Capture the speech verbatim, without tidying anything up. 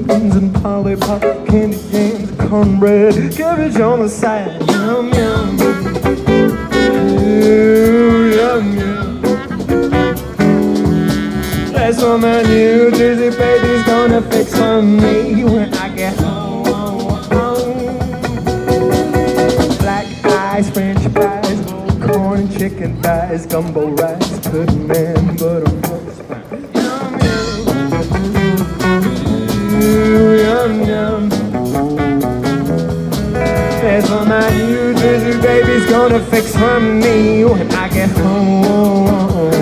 beans and polypop, candy canes, cornbread, cabbage on the side. Yum, yum. Ooh, yum, yum. That's what my New Jersey baby's gonna fix for me when I get home. Black eyes, French fries, corn and chicken thighs, gumbo rice, pudding and butter roast. Yum, yum. Yum, yum. That's what my New Jersey baby's gonna fix for me when I get home.